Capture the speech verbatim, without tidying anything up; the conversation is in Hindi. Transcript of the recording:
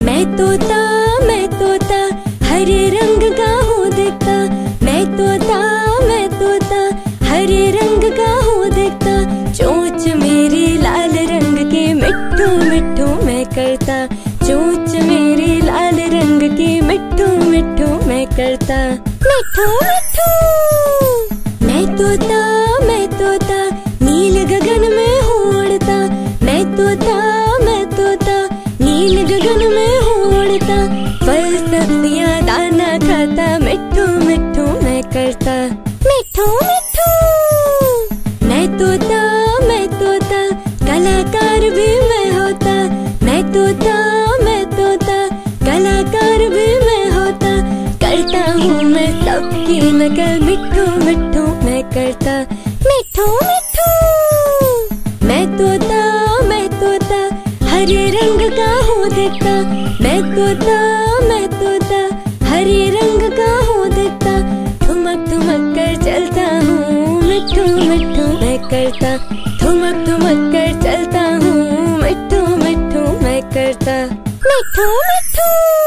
मैं तोता मैं तोता हरे रंग का हूँ दिखता। मैं तोता मैं तोता हरे रंग का हूँ दिखता। चोंच मेरी लाल रंग की मिट्ठू मिट्ठू मैं करता। चोंच मेरी लाल रंग की मिट्ठू मिट्ठू मैं करता। मिट्ठू मिट्ठू मैं तोता मैं तोता नील गगन में हूँ उड़ता। मैं तोता मैं तोता नील गगन में हूँ उड़ता। फल सब्जियाँ दाना खाता मिट्ठू मिट्ठू मैं करता। मिट्ठू मिट्ठू मैं तोता मैं तोता कलाकार भी मैं होता। मैं तोता मैं तोता कलाकार भी मैं होता। करता हूँ मैं सबकी नकल मिट्ठू मिट्ठू मैं करता। मिट्ठू मिट्ठू मैं तोता मैं तोता हरे रंग का हूँ दिखता। मैं तोता मैं तोता हरे रंग का हूँ दिखता। ठुमक ठुमक कर चलता हूँ मिट्ठू मिट्ठू मैं करता। ठुमक ठुमक कर चलता हूँ मिट्ठू मिट्ठू मैं करता। मिट्ठू मिट्ठू।